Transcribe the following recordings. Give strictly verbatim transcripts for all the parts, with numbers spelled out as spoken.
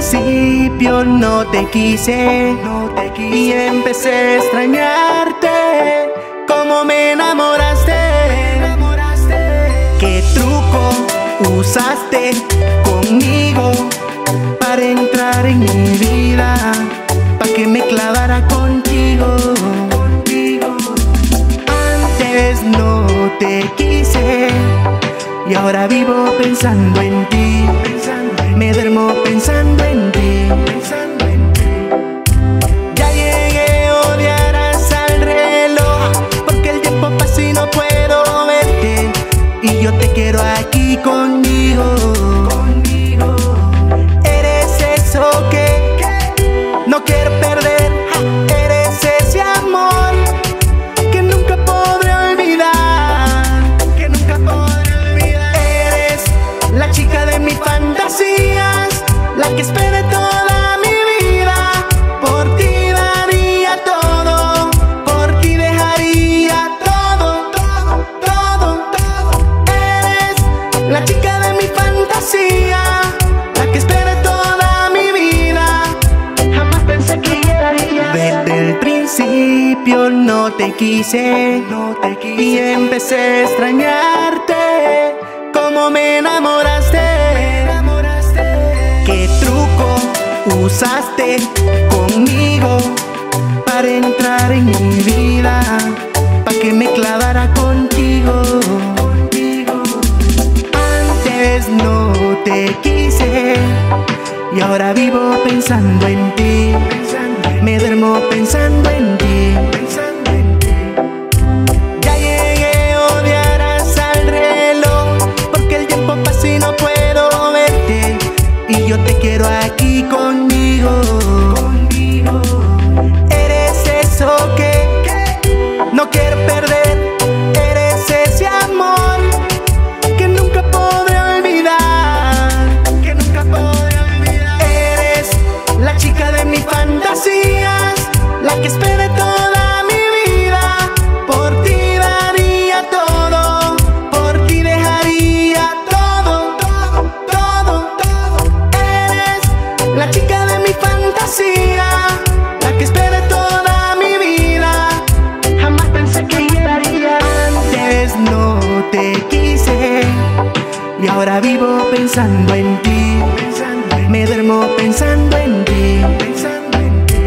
principio no te quise, no te quise y empecé a extrañarte. Cómo me enamoraste, me enamoraste. Qué truco usaste conmigo para entrar en mi vida, pa' que me clavara contigo, contigo. Antes no te quise y ahora vivo pensando en ti, pensando en me duermo pensando en ti, pensando en ti. Ya llegué a odiar hasta el reloj, porque el tiempo pasa y no puedo verte, y yo te quiero aquí conmigo, conmigo. Eres eso que, que no quiero perder, eres ese amor que nunca podré olvidar, que nunca podré olvidar. Eres la chica de mis fantasías, la que esperé toda mi vida. Por ti daría todo, por ti dejaría todo, todo, todo, todo. Eres la chica de mi fantasía, la que esperé toda mi vida. Jamás pensé que llegaría. Desde el principio no te quise, no te quise y empecé a extrañarte. Cómo me enamoraste, me enamoraste. Qué truco usaste conmigo para entrar en mi vida, pa' que me clavara contigo, contigo. Antes no te quise y ahora vivo pensando en ti, me duermo pensando en ti, pensando en ti. Ya llegué a odiar hasta el reloj, porque el tiempo pasa y no puedo verte, y yo te quiero aquí conmigo, conmigo. Eres eso que, que no quiero perder, eres ese amor que nunca podré olvidar, que nunca podré olvidar. Eres la chica de mis fantasías, la que esperé toda mi vida. Por ti daría todo, por ti dejaría todo, todo, todo, todo. Eres la chica de mi fantasía, la que esperé toda mi vida. Jamás pensé que llegaría. Antes no te quise y ahora vivo pensando en ti, me duermo pensando en ti, pensando en ti.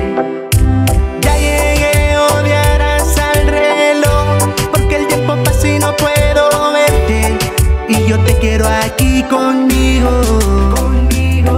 Ya llegué a odiar hasta el reloj, porque el tiempo pasa y no puedo verte, y yo te quiero aquí conmigo, conmigo.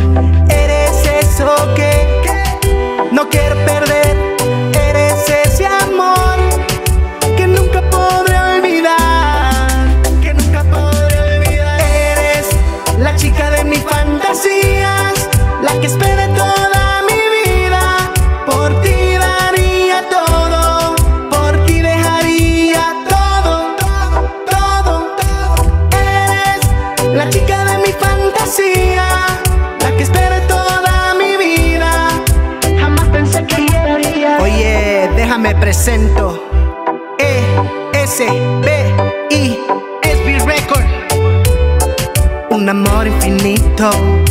Eres eso que, que no quiero perder, eres ese amor que nunca podré olvidar, que nunca podré olvidar. Eres la chica de mis fantasías, la que esperé toda mi vida. Por ti daría todo, por ti dejaría todo, todo, todo, todo. Eres la chica de mi fantasía, la que esperé toda mi vida. Jamás pensé que llegaría. Oye, déjame presento E S B I S B Record, un amor infinito.